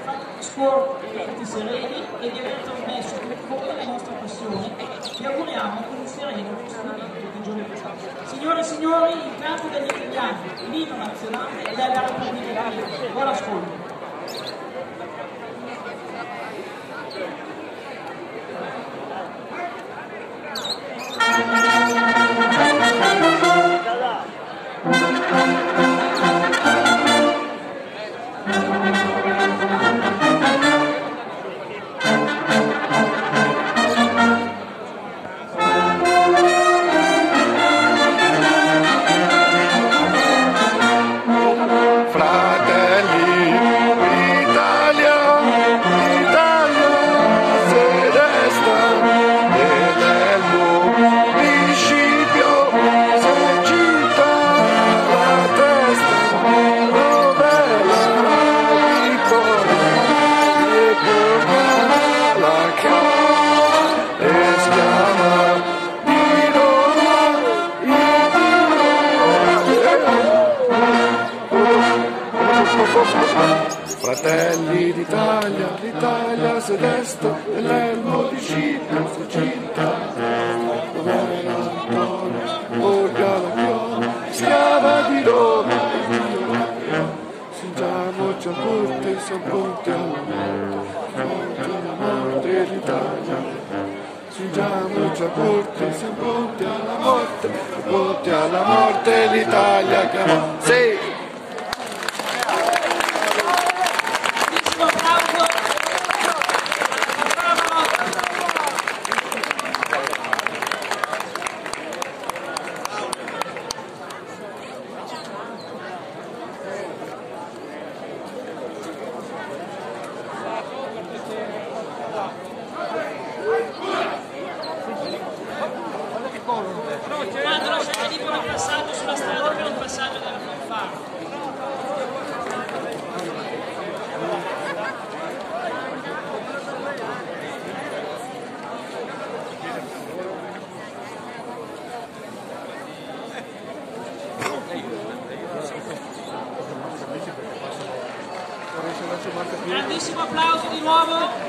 fatto discorsi sereni e di aver trasmesso con fondo la nostra passione. Vi auguriamo un sereno proseguimento di giovedì. Signore e signori, il canto degli italiani, l'inno nazionale della Repubblica Italiana. Buon ascolto. Fratelli d'Italia, l'Italia celeste, nell'elmo di Scipio fuggita, Borga la chioma, schiava di Roma, singiamoci a tutti, siamo pronti alla morte l'Italia, singiamoci a tutti, siamo pronti alla morte l'Italia, sì! Quando lo sai dicono il passaggio sulla strada per il passaggio della fanfara. Grandissimo applauso di nuovo.